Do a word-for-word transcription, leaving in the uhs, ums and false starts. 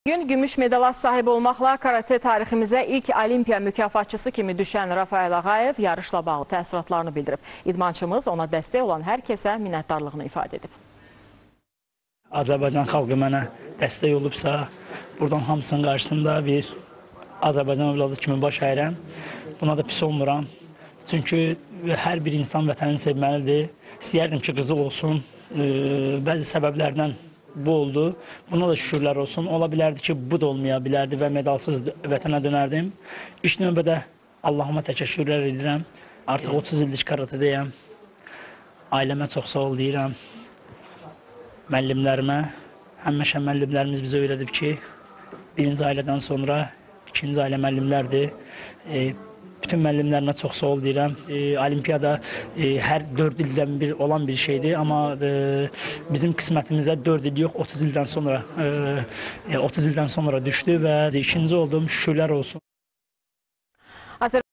Gün gümüş medala sahib olmaqla karate tariximizə ilk olimpiya mükafatçısı kimi düşən Rafael Ağayev yarışla bağlı təəssüratlarını bildirib. İdmançımız ona dəstək olan hər kəsə minnətdarlığını ifadə edib. Azərbaycan xalqı mənə dəstək olubsa, buradan hamısının qarşısında bir Azərbaycan övladı kimi baş əyirəm. Buna da pis olmuram. Çünki hər bir insan vətənini sevməlidir. İstəyərdim ki, qızıl olsun. Bəzi səbəblərdən bu oldu. Buna da şükürlər olsun. Ola bilərdi ki, bu da olmaya bilərdi və medalsız vətənə dönərdim. İlk növbədə Allahıma təşəkkürlər edirəm. Artıq otuz illik karatedəyəm. Ailəmə çox sağ ol deyirəm. Müəllimlərimə, həmişə müəllimlərimiz bizə öyrədib ki, birinci ailədən sonra ikinci ailə müəllimlərdir. E, bütün müəllimlərimə çox sağ ol deyirəm. E, Olimpiyada e, hər dörd ildən bir olan bir şeydir, amma e, bizim qismətimizə dörd il yox, otuz ildən sonra e, otuz ildən sonra düşdü və ikinci oldum, şükürlər olsun.